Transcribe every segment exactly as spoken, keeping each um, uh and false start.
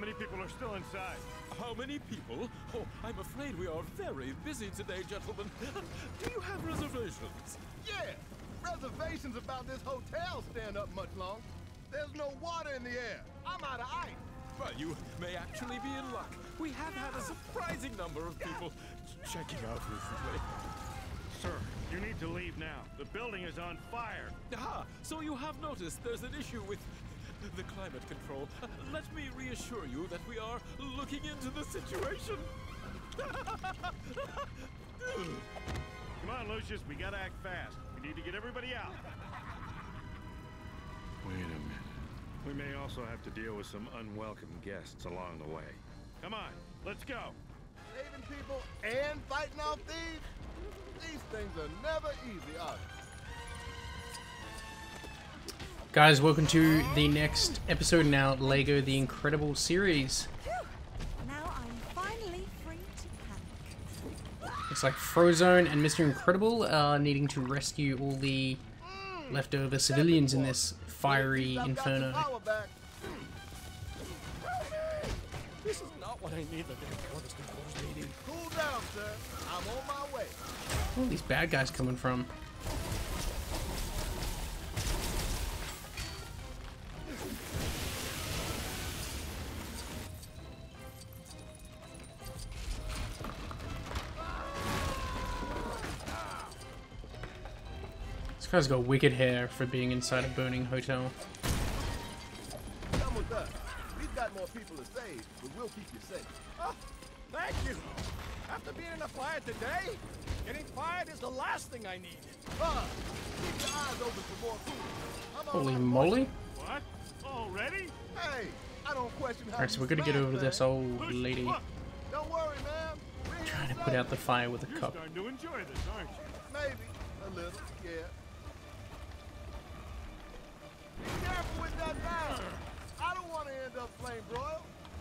many people are still inside? How many people? Oh, I'm afraid we are very busy today, gentlemen. Do you have reservations? Yeah, reservations about this hotel stand up much longer. There's no water in the air. I'm out of ice. Well, you may actually be in luck. We have had a surprising number of people checking out recently. Sir, you need to leave now. The building is on fire. Ah, so you have noticed there's an issue with the climate control. Uh, let me reassure you that we are looking into the situation. Come on, Lucius, we gotta act fast. We need to get everybody out. Wait a minute. We may also have to deal with some unwelcome guests along the way. Come on, let's go. Saving people and fighting off thieves? These things are never easy, are they? Guys, welcome to the next episode in our Lego The Incredible series. Phew. Now I'm finally free to pack. It's like Frozone and Mister Incredible are needing to rescue all the leftover civilians in this fiery inferno. This is not what I need the day before this controls meeting. Cool down, sir. I'm on my way. Where are these bad guys coming from? This guy's got wicked hair for being inside a burning hotel. Come with us. We've got more people to save, but we'll keep you safe. Oh, thank you. After being in a fire today, getting fired is the last thing I need. Ah, keep your eyes open for more food. I'm Holy on moly. What? Already? Hey, I don't question how Alright, so you we're gonna get smash over to this things. old Lucius, lady look. Don't worry, man. We're here trying to to put save out the you. fire with a You're cup. starting to enjoy this, aren't you? Maybe. A little, yeah. Be careful with that barrel. I don't want to end up flame broiled.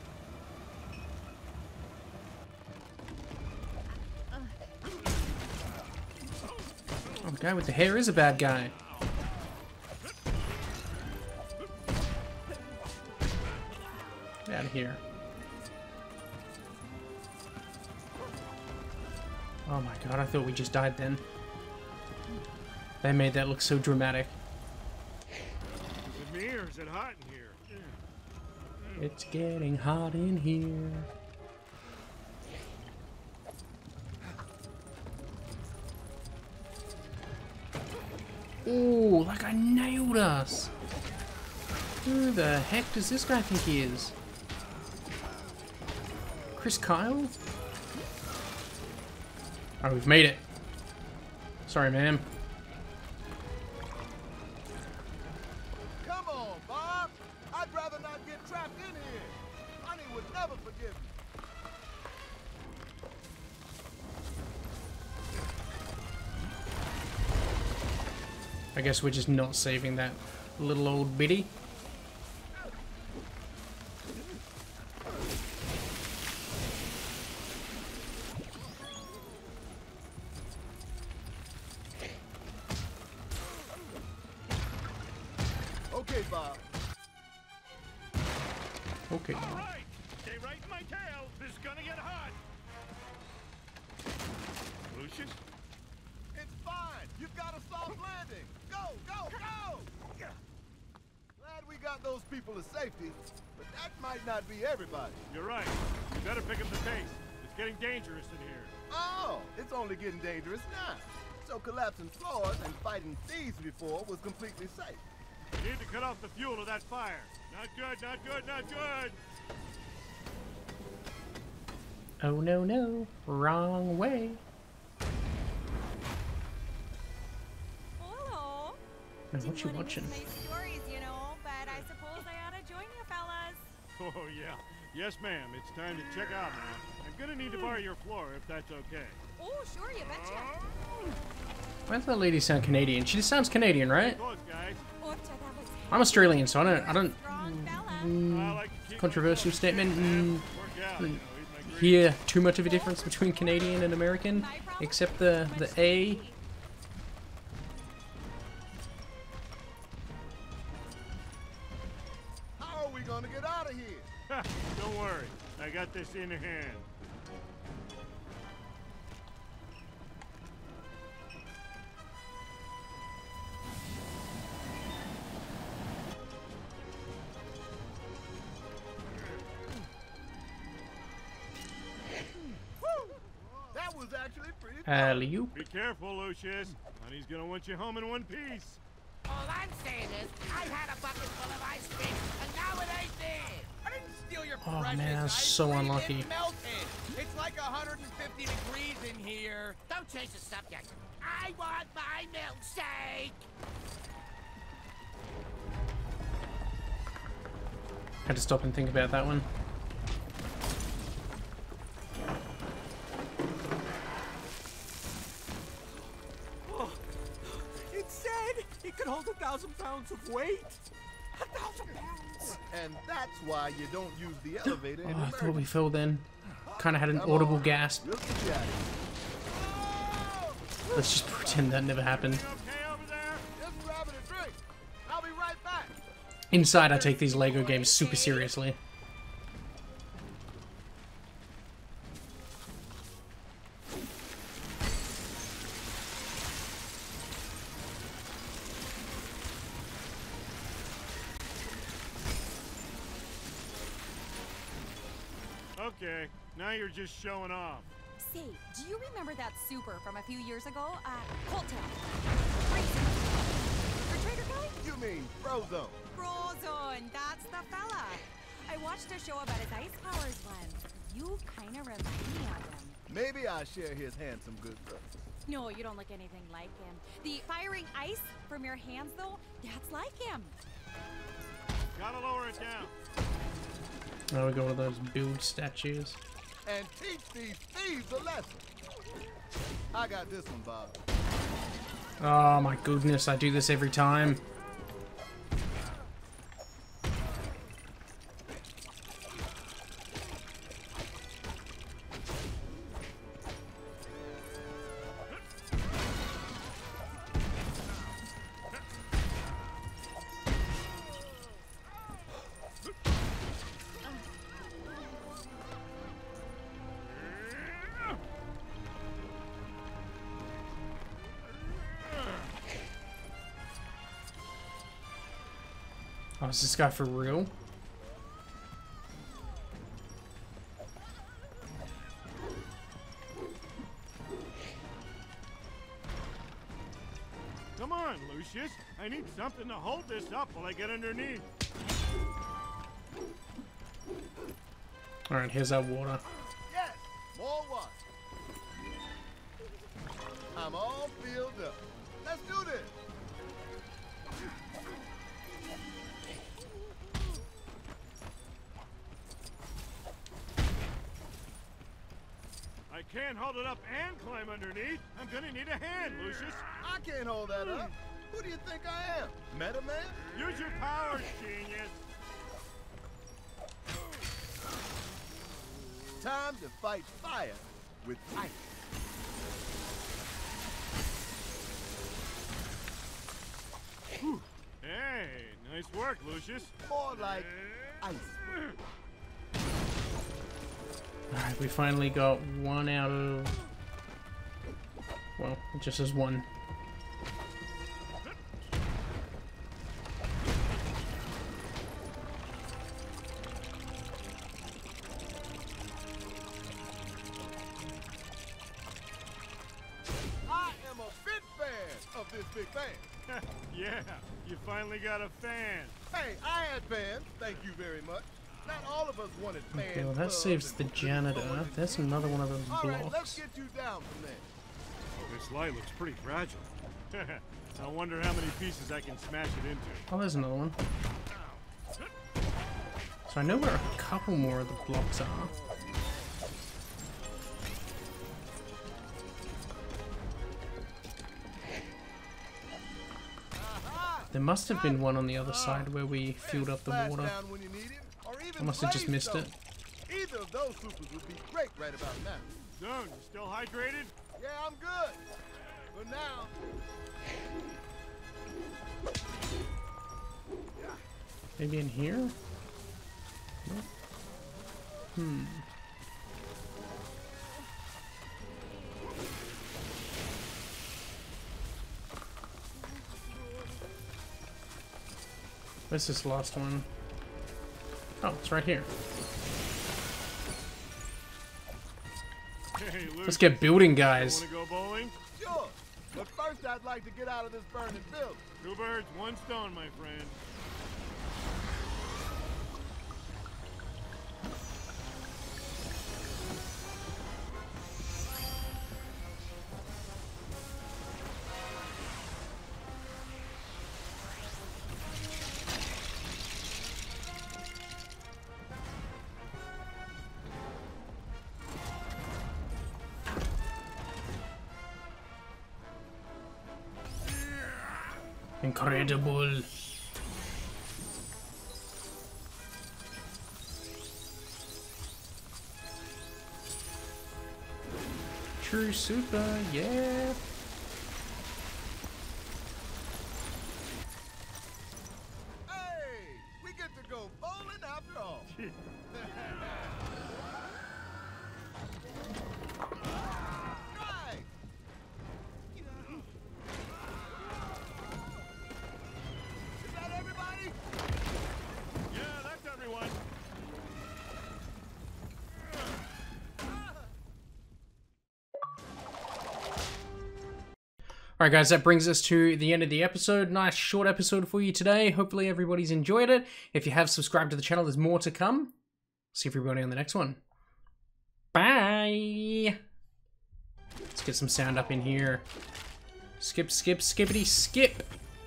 Oh, the guy with the hair is a bad guy. Get out of here. Oh my god, I thought we just died then. They made that look so dramatic. Is it me or is it hot in here? It's getting hot in here. Ooh, like I nailed us. Who the heck does this guy think he is? Chris Kyle? Oh, we've made it. Sorry, ma'am. Come on, Bob. I'd rather not get trapped in here. Honey would never forgive me. I guess we're just not saving that little old biddy. Okay, Bob. Okay. All right, stay right in my tail. This is gonna get hot. Lucius? It's fine. You've got a soft landing. Go, go, go! Glad we got those people to safety, but that might not be everybody. You're right. You better pick up the pace. It's getting dangerous in here. Oh, it's only getting dangerous now. So collapsing floors and fighting thieves before was completely safe. You need to cut off the fuel to that fire. Not good, not good, not good. Oh no no, wrong way. Hello. Man, Didn't what you wanna miss watching? my stories, you know, but I suppose I ought to join you fellas. Oh, yeah. Yes, ma'am. It's time to check out now. I'm gonna need to borrow your floor if that's okay. Oh, sure, you betcha. Why does that lady sound Canadian? She just sounds Canadian, right? Close, guys. Oh, that was I'm Australian, so I don't, I don't. strong fella. I like to keep Controversial my statement. Work Mm, out. You know, he's my great- hear too much of a difference between Canadian and American, My problem? except the the A. How are we gonna get out of here? Don't worry, I got this in hand. That was actually pretty fun. Alley-oop. Be careful, Lucius. Honey's gonna want you home in one piece. All I'm saying is, I had a bucket full of ice cream, and now it ain't there. I didn't steal your Oh, precious man, that's ice so cream. unlucky. It melted. It's like one hundred fifty degrees in here. Don't change the subject. I want my milkshake. Had to stop and think about that one. Oh, it said it could hold a thousand pounds of weight. A thousand pounds. And that's why you don't use the elevator in Oh, I thought we emergency. fell then. Kind of had an Come audible on. gasp. We'll get you out of here. Let's just pretend that never happened. Okay over there? Just grabbing a drink. I'll be right back. Inside, I take these Lego games super seriously. Okay, now you're just showing off. Say, do you remember that super from a few years ago? Uh, Colt Town. Racing. For Trader Kelly? You mean Frozone? Frozone, that's the fella. I watched a show about his ice powers once. You kind of remind me of him. Maybe I share his handsome good looks. No, you don't look anything like him. The firing ice from your hands, though, that's like him. Gotta lower it down. Now we go to those build statues. And teach these thieves a lesson. I got this one, Bob. Oh my goodness, I do this every time. Oh, is this guy for real? Come on, Lucius. I need something to hold this up while I get underneath. Alright, here's our water. Yes, more water. I'm all filled up. Let's do this. I can't hold it up and climb underneath. I'm gonna need a hand, Lucius. I can't hold that up. Who do you think I am? Meta Man? Use your powers, genius. Time to fight fire with ice. Hey, nice work, Lucius. More like ice. Alright, we finally got one out of... Well, it just says one. I am a big fan of this big fan. Yeah, you finally got a fan. Hey, I had fans. Thank you very much. Not all of us wanted fans. Okay, well that clubs saves the and janitor. football. There's another one of those All right, let's blocks. get you down from there. This light looks pretty fragile. I wonder how many pieces I can smash it into. Oh, there's another one. So I know where a couple more of the blocks are. There must have been one on the other side where we filled up the Splash water. down when you need it, or even I must have just missed it. Blaze Either of those supers would be great right about now. Zoon, you still hydrated? Yeah, I'm good. For now. Maybe in here? No? Hmm. Where's this last one? Oh, it's right here. Hey, Luke, Let's get building, guys. wanna go bowling? Sure. But first I'd like to get out of this burning building. Two birds, one stone, my friend. Incredible. True super, yeah. Hey, we get to go bowling after all. Right. Is that everybody? Yeah, that's everyone. Alright guys, that brings us to the end of the episode. Nice short episode for you today. Hopefully everybody's enjoyed it. If you have subscribed to the channel, there's more to come. See everybody on the next one. Bye! Let's get some sound up in here. Skip, skip, skippity, skip!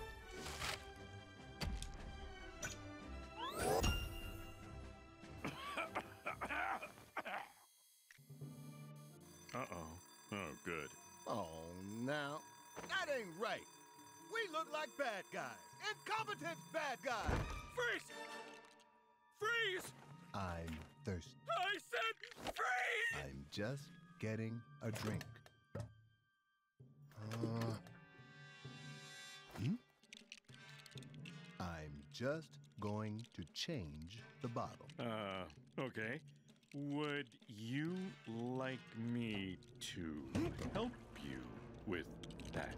Uh-oh. Oh, good. Oh, now. That ain't right. We look like bad guys. Incompetent bad guys. Freeze! Freeze! I'm thirsty. I said freeze! I'm just getting a drink. Uh, hmm? I'm just going to change the bottle. Uh, okay. Would you like me to help you with that?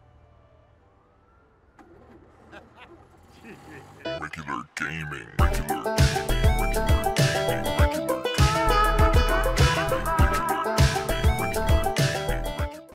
Regular gaming. Regular